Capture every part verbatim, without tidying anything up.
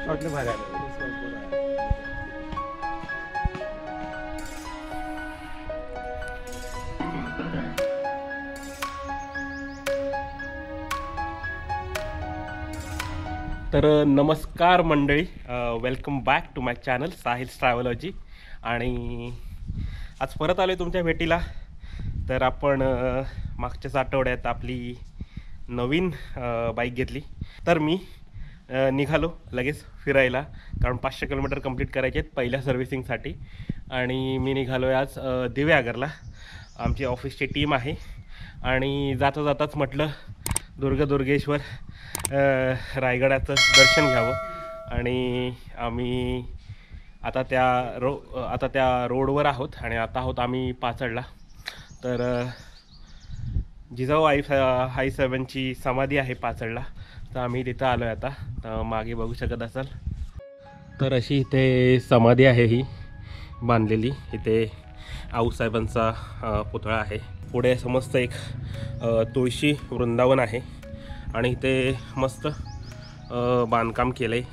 वाटलं बाहेर आलं. तर नमस्कार मंडळी, welcome back to my channel Sahil travelogy. आणि आज परत आलो आहे तुमच्या भेटीला. तर आपण मागच्याच आठवड्यात आपली नवीन बाईक घेतली. तर मी निघालो लगेच फिरायला, कारण पाचशे किलोमीटर कंप्लीट करायचे आहेत पहिल्या सर्व्हिसिंगसाठी. आणि मी निघालो आहे आज दिव्यागरला. आमची ऑफिसची टीम आहे आणि जाता जाताच म्हटलं दुर्ग दुर्गेश्वर रायगडाचं दर्शन घ्यावं. आणि आम्ही आता त्या रो आता त्या रोडवर आहोत आणि आता आहोत आम्ही पाचडला. तर जिजाऊ आई आई साहेबांची समाधी आहे पाचडला, तर आम्ही तिथं आलो आहे आता. तर मागे बघू शकत असाल, तर अशी इथे समाधी आहे ही बांधलेली. इथे आऊसाहेबांचा पुतळा आहे. पुढे समस्त एक तुळशी वृंदावन आहे आणि इथे मस्त बांधकाम केलं आहे.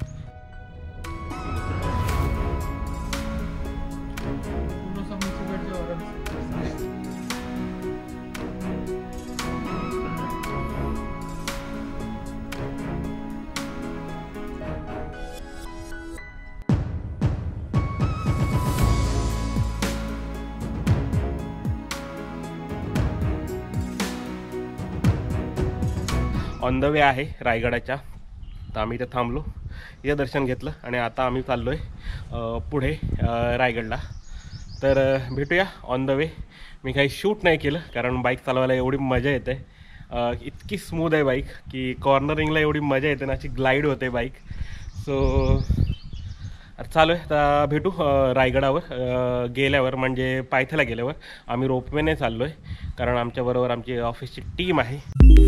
ऑन द वे आहे रायगडाच्या. तर आम्ही इथं थांबलो, इथं दर्शन घेतलं आणि आता आम्ही चाललो आहे पुढे रायगडला. तर भेटूया ऑन द वे. मी काही शूट नाही केलं कारण बाईक चालवायला एवढी मजा येते. इतकी स्मूथ आहे बाईक की कॉर्नरिंगला एवढी मजा येते ना, अशी ग्लाईड होते बाईक. सो चालू आहे. आता भेटू रायगडावर गेल्यावर, म्हणजे पायथ्याला गेल्यावर. आम्ही रोपवेने चाललो आहे कारण आमच्याबरोबर आमची ऑफिसची टीम आहे.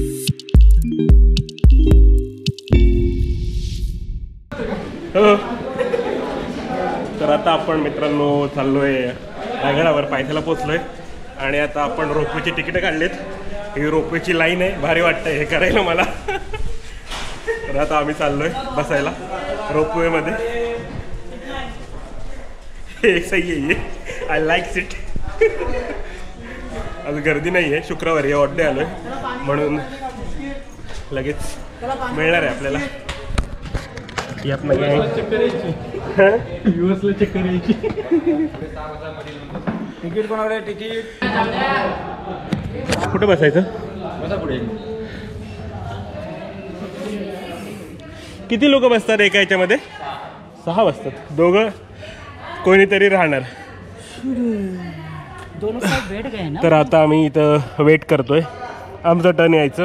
हो, तर आता आपण मित्रांनो चाललोय रायगडावर, पायथ्याला पोचलोय. आणि आता आपण रोपवेची तिकीटं काढलीत. ही रोपवेची लाईन आहे, भारी वाटतंय हे करायला मला. तर आता आम्ही चाललोय बसायला रोपवेमध्ये. हे सही आहे, आय लाईक इट. आज गर्दी नाही आहे, शुक्रवारी ऑड डे आलोय म्हणून लगेच मिळणार आहे आपल्याला. यात नाही युएसला चेक करायची. तिकीट कोणाकडे? तिकीट कुठं बसायचं? बसा पुढे. किती लोक बसतात एका याच्यामध्ये? सहा बसतात. दोघं कोणीतरी राहणार. तर आता आम्ही इथं वेट करतोय आमचं टर्न यायचं.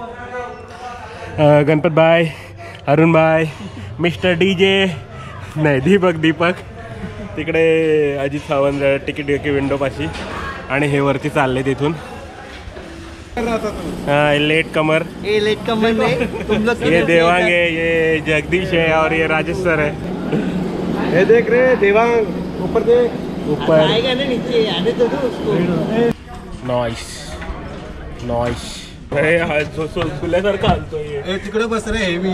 Ganpat bye, Arun bye, mister D J, नाही दीपक दीपक तिकडे, अजित सावंत तिकीट की विंडोपाशी. आणि हे वरती चालले तिथून. लेट कमर, ये लेट कमर नहीं, ये देवांग है, ये जगदीश है और ये राजेश सर है. हे देख रे देवांग, ऊपर देख. ऊपर आएगा ना नीचे, आने तो दो उसको. Noise noise. खुल्यासारखं आणतोय. तिकडे बस रे. हे मी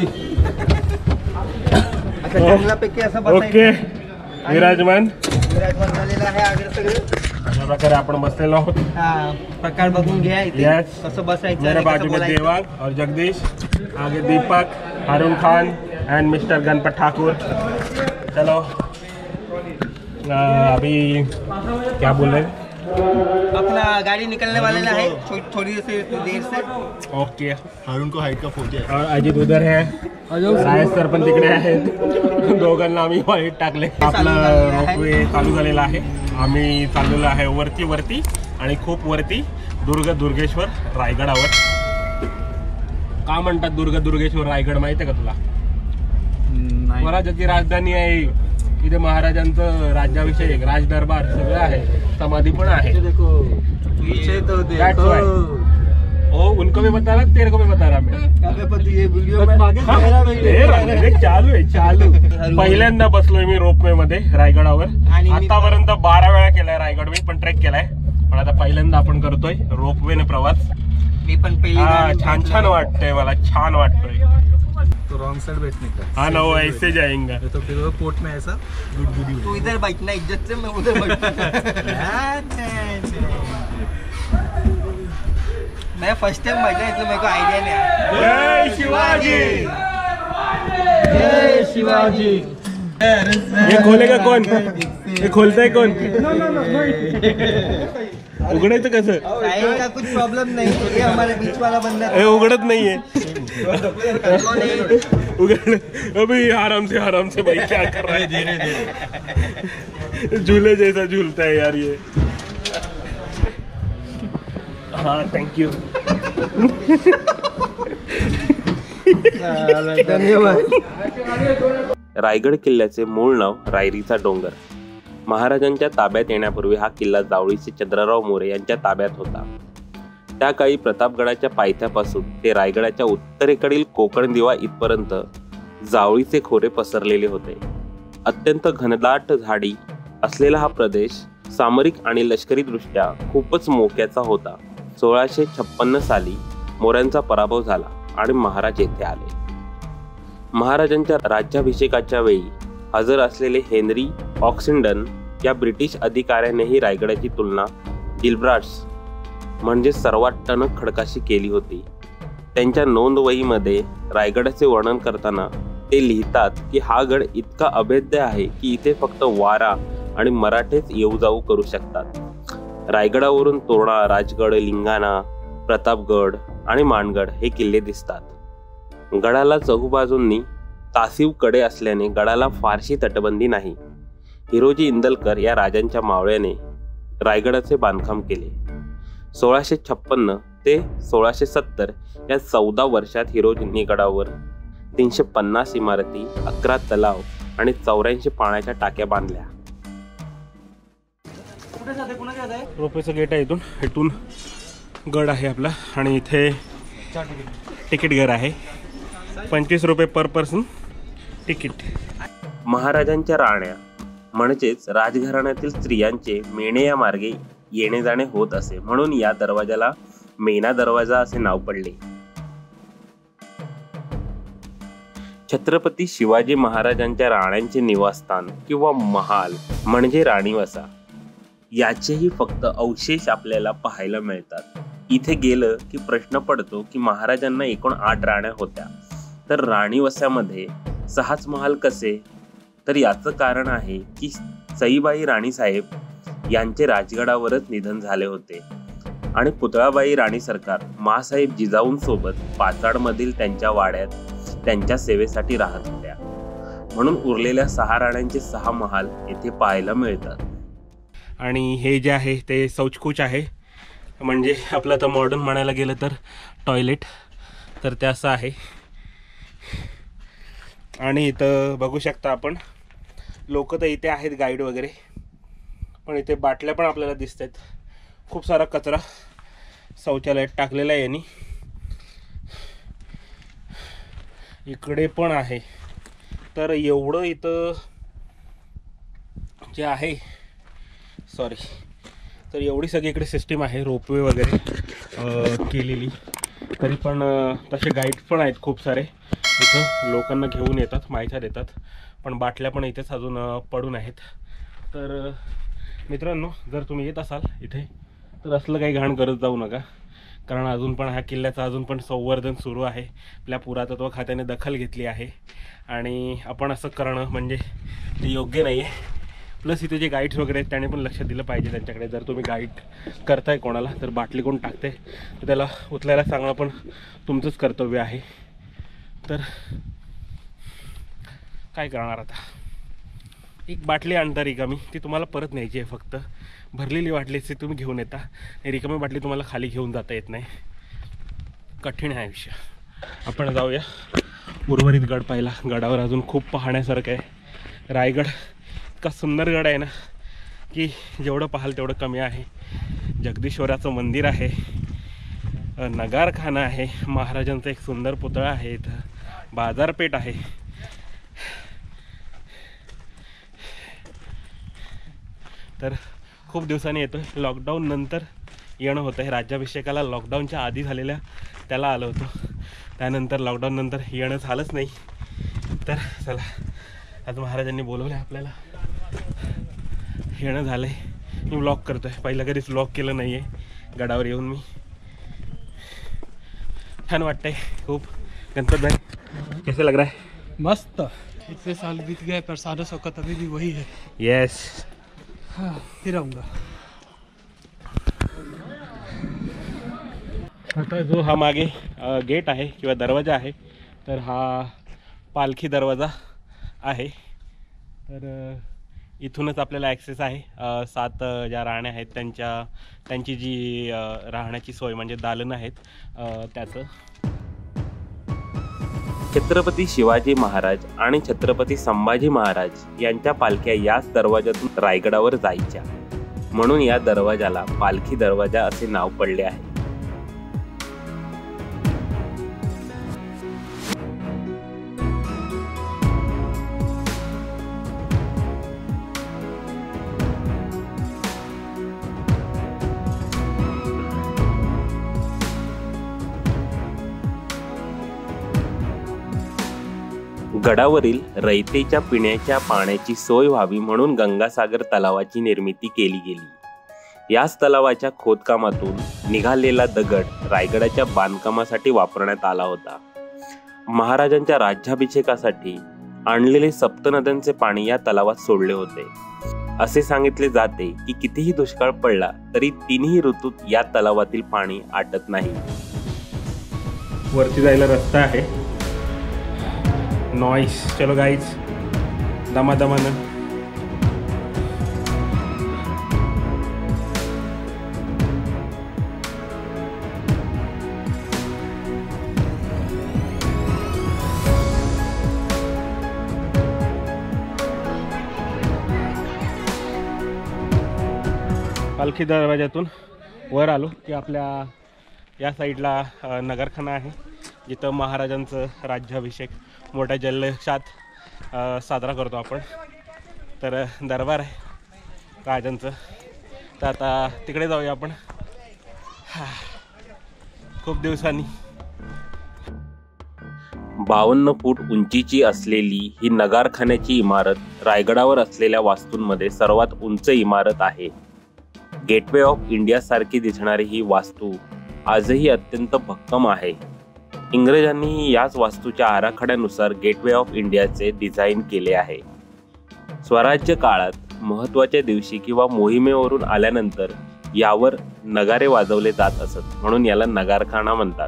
अच्छा जंगलापैकी असं बसायचं. ओके, विराजमान विराजमान झालेला आहे आगे सगळं. अशा प्रकारे आपण बसलेलो आहोत. हा, प्रकार बघून घ्या इथे Yes. कसं बसायचं, मेरे आणि बाजू कसं में बोलायचं. देवांग और जगदीश, आगे दीपक, अरुण खान एंड मिस्टर गणपत ठाकुर. चलो आ, अभी क्या बोल रहे हैं? अपना गाड़ी निकलने वाले है थो, थोड़ी सी देर से. ओके. अरुण को हाइट का फोटो है. और अजित उधर है, राजेश सर पण तिकडे आहेत. दोघांना आम्ही वाईट टाकले. आपलं रोपवे चालू झालेला आहे. आम्ही चाललेलो आहे वरती वरती आणि खूप वरती दुर्ग दुर्गेश्वर रायगडावर. का म्हणतात दुर्ग दुर्गेश्वर रायगड माहिती आहे का तुला? स्वराज्याची राजधानी आहे. इथे महाराजांचं राज्याभिषेक, राजदरबार सगळं आहे. समाधी पण आहे. देखो पीछे तो That's why. ओ उनको भी बता रहा, तेरे को भी बता रहा मैं. ये वीडियो में चालू आहे चालू. पहिल्यांदा बसलोय मी रोपवे मध्ये रायगडावर. आतापर्यंत बारा वेळा केलाय रायगड मी, पण ट्रेक केलाय. पण आता पहिल्यांदा आपण करतोय रोपवेने प्रवास. मी पण पहिली छान छान वाटतंय मला, छान वाटतोय. तो रॉन्ग साइड बैठने का। हाँ ना, वो ऐसे जाएगा तो फिर वो कोर्ट में ऐसा गुडगुडी तू इधर बैठना इज्जत से, मैं उधर बैठूंगा। मैं फर्स्ट टाइम बैठा इसलिए मेरे को आइडिया नहीं आया। जय शिवाजी। जय शिवाजी। ये खोलेगा कौन? ये खोलता है कौन? उघडायचं कसं? टाइम का कुछ प्रॉब्लम नहीं, ये हमारे बीच वाला बंदा हे उघडत नाहीये। कौन है? उघड अभी आराम से आराम से भाई, क्या कर रहा है? धीरे धीरे झूले जैसा झूलता है यार ये। हाँ थैंक यू। धन्यवाद। रायगड किल्ल्याचे मूळ नाव रायरीचा डोंगर. महाराजांच्या ताब्यात येण्यापूर्वी हा किल्ला जावळीचे चंद्रराव मोरे यांच्या ताब्यात होता. त्या काळी प्रतापगडाच्या पायथ्यापासून ते रायगडाच्या उत्तरेकडील कोकण दिवा इथपर्यंत जावळीचे खोरे पसरलेले होते. अत्यंत घनदाट झाडी असलेला हा प्रदेश सामरिक आणि लष्करी दृष्ट्या खूपच मोक्याचा होता. सोळाशे छप्पन्न साली मोऱ्यांचा पराभव झाला आणि महाराज येथे आले. महाराजांच्या राज्याभिषेकाच्या वेळी हजर असलेले हेनरी ऑक्सिंडन या ब्रिटिश अधिकाऱ्यानेही रायगडाची तुलना गिल्ब्राट्स म्हणजे सर्वात टणक खडकाशी केली होती. त्यांच्या नोंदवहीमध्ये रायगडाचे वर्णन करताना ते लिहितात की हा गड इतका अभेद्य आहे की इथे फक्त वारा आणि मराठेच येऊ जाऊ करू शकतात. रायगडावरून तोरणा, राजगड, लिंगाणा, प्रतापगड आणि मानगड हे किल्ले दिसतात. गडाला चहूबाजूंनी तासीव कडे असल्याने गडाला फारशी तटबंदी नाही. हिरोजी इंदलकर या राजांच्या मावळ्याने रायगडाचे बांधकाम केले. सोळाशे छप्पन्न ते सोळाशे सत्तर या चौदा वर्षात हिरोजींनी गडावर तीनशे पन्नास इमारती, अकरा तलाव आणि चौऱ्याऐंशी पाण्याच्या टाक्या बांधल्या. रोपेचं गेट आहे, इथून इथून गड आहे आपला आणि इथे तिकीट घर आहे. पंचवीस रुपये पर पर्सन तिकीट. महाराजांच्या राण्या म्हणजेच राजघराण्यातील स्त्रियांचे मेणे या मार्गे येणे जाणे होत असे, म्हणून या दरवाजाला मेना दरवाजा असे नाव पडले. छत्रपती शिवाजी महाराजांच्या राण्यांचे निवासस्थान किंवा महाल म्हणजे राणीवसा याचेही फक्त अवशेष आपल्याला पाहायला मिळतात. इथे गेलं की प्रश्न पडतो की महाराजांना एकूण आठ राण्या होत्या, तर राणीवसामध्ये सहाच महाल कसे? तर याचं कारण आहे की सईबाई राणीसाहेब यांचे राजगडावरच निधन झाले होते आणि पुतळाबाई राणी सरकार मासाहेब जिजाऊंसोबत पाचाडमधील त्यांच्या वाड्यात त्यांच्या सेवेसाठी राहत होत्या, म्हणून उरलेल्या सहा राण्यांचे सहा महाल येथे पाहायला मिळतात. आणि हे जे आहे ते शौचकूच आहे, म्हणजे आपलं तर मॉडर्न म्हणायला गेलं तर टॉयलेट, तर ते असं आहे. आणि इथं बघू शकता आपण, लोक तर इथे आहेत गाईड वगैरे, पण इथे बाटल्या पण आपल्याला दिसत आहेत. खूप सारा कचरा शौचालयात टाकलेला आहे यांनी. इकडे पण आहे. तर एवढं इथं जे आहे, सॉरी, तर एवढी सगळीकडे सिस्टीम आहे रोपवे वगैरे केलेली. तरी पण तसे गाईड पण आहेत खूप सारे इथं, लोकांना घेऊन येतात, माहिती देतात. पण बाटल्या पण इथेच अजून पडून आहेत. तर मित्रांनो, जर तुम्ही येत असाल इथे तर असलं काही घाण करत जाऊ नका, कारण अजून पण ह्या किल्ल्याचं अजून पण संवर्धन सुरू आहे. आपल्या पुरातत्व खात्याने दखल घेतली आहे आणि आपण असं करणं म्हणजे ते योग्य नाही आहे. प्लस इथे जे गाईड्स वगैरे आहेत त्याने पण लक्ष दिलं पाहिजे त्यांच्याकडे. जर तुम्ही गाईड करताय कोणाला, तर बाटली कोण टाकते तर त्याला उचलायला सांगणं पण तुमचंच कर्तव्य आहे. तर काय करणार आता, एक बाटली आणता रिकामी, ती तुम्हाला परत न्यायची आहे. फक्त भरलेली बाटली ती तुम्ही घेऊन येता, रिकामी बाटली तुम्हाला खाली घेऊन जाता येत नाही. कठीण आहे विषय. आपण जाऊया उर्वरित गड पाहिला. गडावर अजून खूप पाहण्यासारखं आहे. रायगड इतका सुंदर गड आहे ना की जेवढं पाहाल तेवढं कमी आहे. जगदीश्वराचं मंदिर आहे, नगारखाना आहे, महाराजांचा एक सुंदर पुतळा आहे, इथं बाजारपेठ आहे. तर खूप दिवसांनी येतो आहे. लॉकडाऊन नंतर येणं होतं आहे. राज्याभिषेकाला लॉकडाऊनच्या आधी झालेल्या त्याला आलं होतं, त्यानंतर लॉकडाऊन नंतर येणं झालंच नाही. तर चला, आज महाराजांनी बोलवलं आहे आपल्याला, येणं झालं आहे. मी व्लॉग करतो आहे, पहिलं कधीच व्लॉग केलं नाही आहे गडावर येऊन मी. छान वाटतंय खूप. गणपत भाई कैसे लग रहा है? मस्त. इतने साल बीत गए पर सादा शौकत अभी भी वही है. यस. हाँ, फिर आऊँगा. आता जो हा मागे गेट आहे किंवा दरवाजा आहे, तर हा पालखी दरवाजा आहे. तर इथूनच आपल्याला ॲक्सेस आहे. सात ज्या राण्या आहेत त्यांच्या त्यांची जी राहण्याची सोय म्हणजे दालनं आहेत त्याचं. छत्रपती शिवाजी महाराज आणि छत्रपती संभाजी महाराज यांच्या पालख्या याच दरवाजातून रायगडावर जायच्या, म्हणून या दरवाजाला पालखी दरवाजा असे नाव पडले आहे. गडावरील रयतेच्या पिण्याच्या पाण्याची सोय व्हावी म्हणून गंगासागर तलावाची निर्मिती केली गेली. याच तलावाच्या खोदकामातून निघालेला दगड रायगडाच्या बांधकामासाठी वापरण्यात आला होता. महाराजांच्या राज्याभिषेकासाठी आणलेले सप्तनद्यांचे पाणी या तलावात सोडले होते. असे सांगितले जाते की कितीही दुष्काळ पडला तरी तिन्ही ऋतूत या तलावातील पाणी आटत नाही. वरती जायला रस्ता आहे. नॉइस. चलो गाईज, दमादमानं. पालखी दरवाजातून वर आलो की आपल्या या साईडला नगरखाना आहे, जिथं महाराजांचं राज्याभिषेक मोठ्या जल्लोषात साजरा करतो आपण. तर दरबार आहे राजांचं. तर आता तिकडे जाऊया आपण खूप दिवसांनी. बावन्न फूट उंचीची असलेली ही नगारखान्याची इमारत रायगडावर असलेल्या वास्तूंमध्ये सर्वात उंच इमारत आहे. गेटवे ऑफ इंडिया सारखी दिसणारी ही वास्तू आजही अत्यंत भक्कम आहे. इंग्रजांनी याच वास्तूच्या आराखड्यानुसार गेटवे ऑफ इंडियाचे डिझाईन केले आहे. स्वराज्य काळात महत्त्वाच्या दिवशी किंवा मोहिमेवरून आल्यानंतर यावर नगारे वाजवले जात असत, म्हणून याला नगारखाना म्हणतात.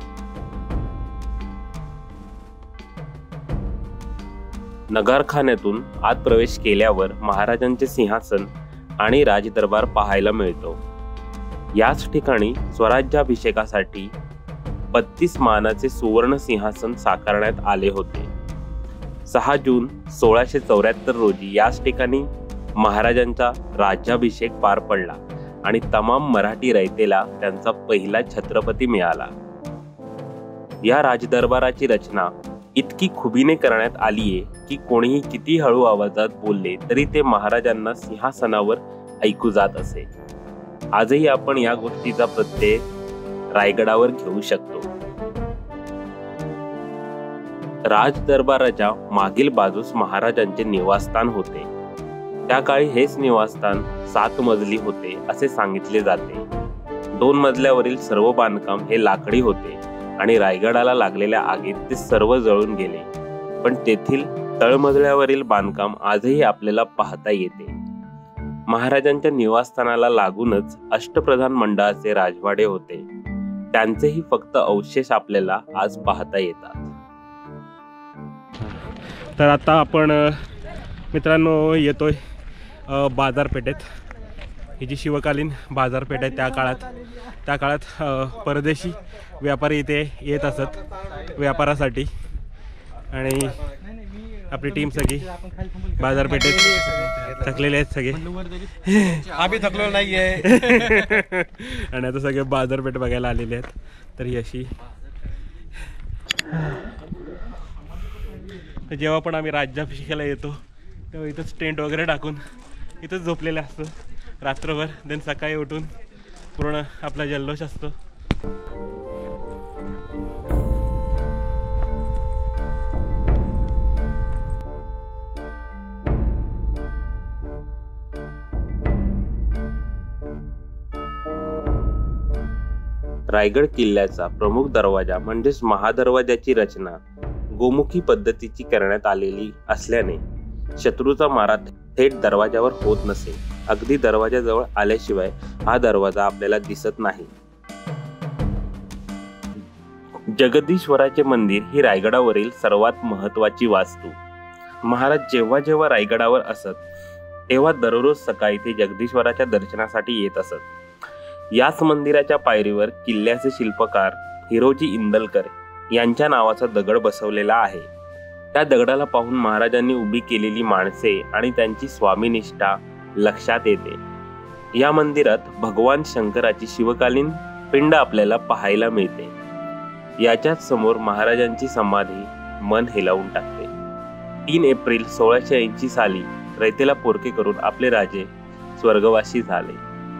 नगारखान्यातून आत प्रवेश केल्यावर महाराजांचे सिंहासन आणि राजदरबार पाहायला मिळतो. याच ठिकाणी स्वराज्याभिषेकासाठी बत्तीस मानाचे सुवर्ण सिंहासन साकारण्यात आले होते. सहा जून सोळाशे चौऱ्याहत्तर रोजी याच ठिकाणी महाराजांचा राज्याभिषेक पार पडला आणि तमाम मराठी रयतेला त्यांचा पहिला छत्रपती मिळाला. या राजदरबाराची रचना इतकी खुबीने करण्यात आली आहे की कोणीही किती हळू आवाजात बोलले तरी ते महाराजांना सिंहासनावर ऐकू जात असे. आजही आपण या गोष्टीचा प्रत्यय रायगडावर घेऊ शकतो. राजदरबाराच्या मागील बाजूस महाराजांचे निवासस्थान होते. त्या काळी हेच निवासस्थान सात मजली होते असे सांगितले जाते. दोन मजल्यावरील सर्व बांधकाम हे लाकडी होते आणि रायगडाला लागलेल्या आगीत ते सर्व जळून गेले. पण तेथील तळमजल्यावरील बांधकाम आजही आपल्याला पाहता येते. महाराजांच्या निवासस्थानाला लागूनच अष्टप्रधान मंडळाचे राजवाडे होते. त्यांचेही फक्त अवशेष आपल्याला आज पाहता येतात. तर आता आपण मित्रांनो येतोय बाजारपेठेत. ही जी शिवकालीन बाजारपेठ आहे त्या काळात त्या काळात परदेशी व्यापारी इथे येत असत व्यापारासाठी. आणि आपली टीम सगळी बाजारपेठेत थकलेले आहेत सगळे. आम्ही थकलो नाहीये. आणि आता सगळे बाजारपेठ बघायला आलेले आहेत. तर ही अशी जेव्हा पण आम्ही राज्याभिषेकाला येतो तेव्हा इथंच टेंट वगैरे टाकून इथंच झोपलेले असतो रात्रभर. देन सकाळी उठून पूर्ण आपला जल्लोष असतो. रायगड किल्ल्याचा प्रमुख दरवाजा म्हणजेच महादरवाजाची रचना गोमुखी पद्धतीची करण्यात आलेली असल्याने शत्रूचा मारा थेट दरवाजावर होत नसे. अगदी दरवाजाजवळ आल्याशिवाय हा दरवाजा आपल्याला दिसत नाही. जगदीश्वराचे मंदिर ही रायगडावरील सर्वात महत्त्वाची वास्तू. महाराज जेव्हा जेव्हा रायगडावर असत तेव्हा दररोज सकाळी ते जगदीश्वराच्या दर्शनासाठी येत असत. याच मंदिराच्या पायरीवर किल्ल्याचे शिल्पकार हिरोजी इंदलकर यांच्या नावाचा दगड बसवलेला आहे. त्या दगडाला पाहून महाराजांनी उभी केलेली माणसे आणि त्यांची स्वामीनिष्ठा लक्षात येते. या मंदिरात भगवान शंकराची शिवकालीन पिंड आपल्याला पाहायला मिळते. याच्याच समोर महाराजांची समाधी मन हेलावून टाकते. तीन एप्रिल सोळाशे ऐंशी साली रयतेला पोरके करून आपले राजे स्वर्गवासी झाले.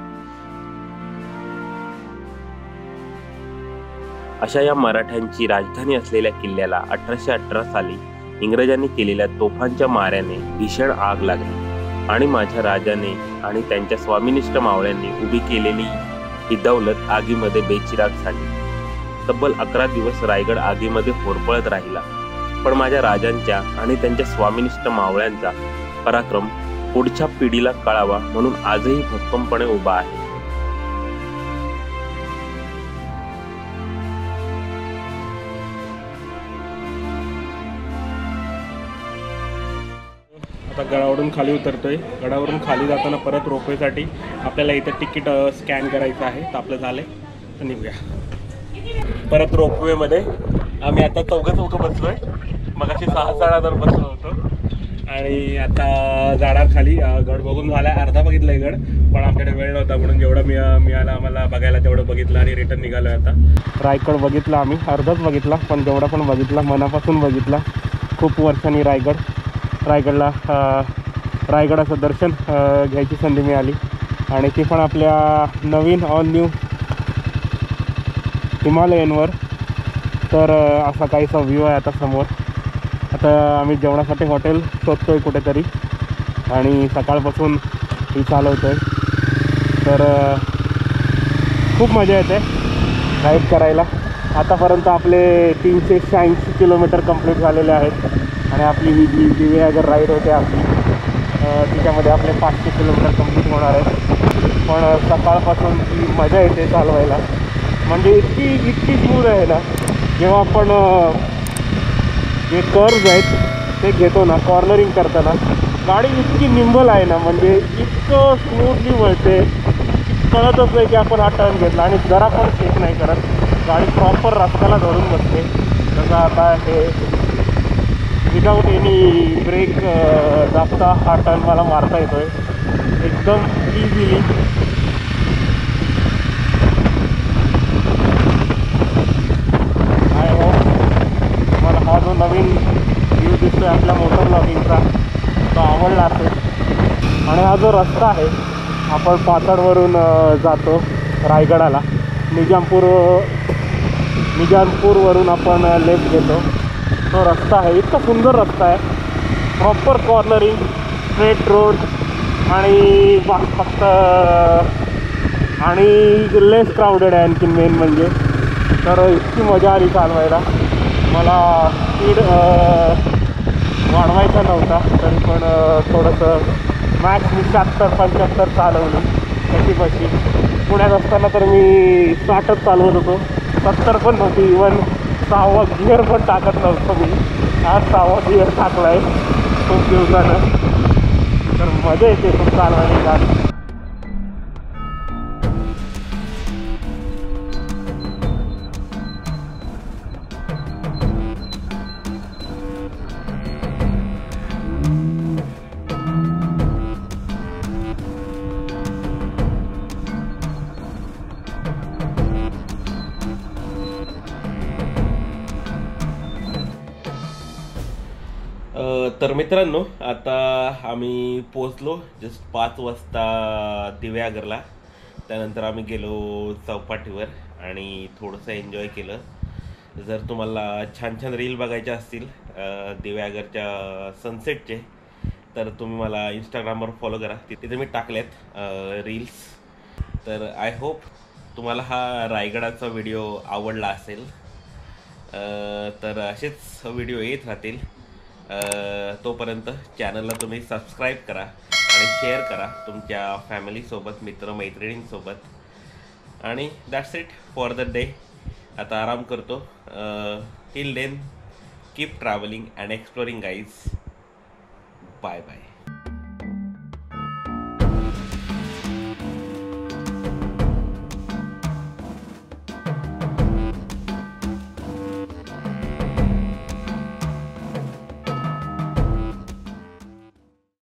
अशा या मराठ्यांची राजधानी असलेल्या किल्ल्याला अठराशे अठरा साली इंग्रजांनी केलेल्या तोफांच्या माऱ्याने भीषण आग लागली आणि माझ्या राजाने आणि त्यांच्या स्वामिनिष्ठ मावळ्यांनी उभी केलेली ही दौलत आगीमध्ये बेचिराग झाली. तब्बल अकरा दिवस रायगड आगीमध्ये होरपळत राहिला, पण माझ्या राजांच्या आणि त्यांच्या स्वामिनिष्ठ मावळ्यांचा पराक्रम पुढच्या पिढीला कळावा म्हणून आजही भक्कमपणे उभा आहे. आता गडावरून खाली उतरतोय. गडावरून खाली जाताना परत रोपवेसाठी आपल्याला इथं तिकीट स्कॅन करायचं आहे. तर आपलं झालंय तर निघूया परत रोपवेमध्ये. आम्ही आता चौघं चौघं बसलोय. मग अशी सहा साडा जर बसलो होतो आणि आता जाणार खाली. गड बघून झाला अर्धा बघितलाय गड, पण आपल्याकडे वेळ नव्हता म्हणून जेवढं मी मिळालं आम्हाला बघायला तेवढं बघितलं आणि रिटर्न निघालो. आता रायगड बघितला आम्ही, अर्धाच बघितला पण जेवढा पण बघितला मनापासून बघितला. खूप वर्षांनी रायगड रायगडला रायगडाचं दर्शन घ्यायची संधी मिळाली आणि ती पण आपल्या नवीन ऑन न्यू हिमालयनवर. तर असा काहीसा व्ह्यू आहे आता समोर. आता आम्ही जेवणासाठी हॉटेल शोधतोय कुठेतरी आणि सकाळपासून ही चालवतो आहे. तर खूप मजा येते राईड करायला. आतापर्यंत आपले तीनशे शहाऐंशी किलोमीटर कंप्लीट झालेले आहेत आणि आपली ही जी दिव्यागर राईड होते आपली तिच्यामध्ये आपले पाचशे किलोमीटर कंप्लीट होणार आहे. पण सकाळपासून ती मजा येते चालवायला. म्हणजे इतकी इतकी स्मूथ आहे ना. जेव्हा आपण जे कर्व्ज आहेत ते घेतो ना, कॉर्नरिंग करताना गाडी इतकी निंबल आहे ना, म्हणजे इतकं स्मूथली वळते की कळतच नाही की आपण हा टर्न घेतला आणि जरा पण शेक नाही करत. गाडी प्रॉपर रस्त्याला धरून बसते. जसं आता हे विदाऊट एनी ब्रेक दाबता हा टर्न मला मारता येतो आहे एकदम इझिली. आय होप मला हा जो नवीन व्ह्यू दिसतोय आपल्या मोटर ब्लॉगिंगचा तो आवडला असेल. आणि हा जो रस्ता आहे आपण पाचडवरून जातो रायगडाला, निजामपूर निजामपूरवरून आपण लेफ्ट घेतो तो रस्ता आहे. इतका सुंदर रस्ता आहे, प्रॉपर कॉर्नरिंग, स्ट्रेट रोड आणि फक्त आणि लेस क्राऊडेड आहे आणखीन मेन म्हणजे. तर इतकी मजा आली चालवायला. मला स्पीड वाढवायचा नव्हता तरी पण थोडंसं मॅक्स मी शहात्तर पंच्याहत्तर चालवली कशी कशी. पुण्यात असताना तर मी साठच चालवत होतो, सत्तर पण नव्हती. इवन सहावा गिअर पण टाकत नव्हतं मी. आज सहावा गिअर टाकला आहे खूप दिवसानं. तर मजा येते खूप चालवायला गाडी. तर मित्रांनो आता आम्ही पोचलो जस्ट पाच वाजता दिव्यागरला. त्यानंतर आम्ही गेलो चौपाटीवर आणि थोडंसं एन्जॉय केलं. जर तुम्हाला छान छान रील बघायचे असतील दिव्यागरच्या सनसेटचे तर तुम्ही मला इंस्टाग्रामवर फॉलो करा. तिथे मी टाकलेत रील्स. तर आय होप तुम्हाला हा रायगडाचा व्हिडिओ आवडला असेल अ, तर असेच व्हिडिओ येत राहतील. अ, तोपर्यंत चॅनलला तुम्ही सबस्क्राईब करा आणि शेअर करा तुमच्या फॅमिलीसोबत, मित्रमैत्रिणींसोबत. आणि that's it for the day. आता आराम करतो. Till then keep travelling and exploring guys. Bye bye.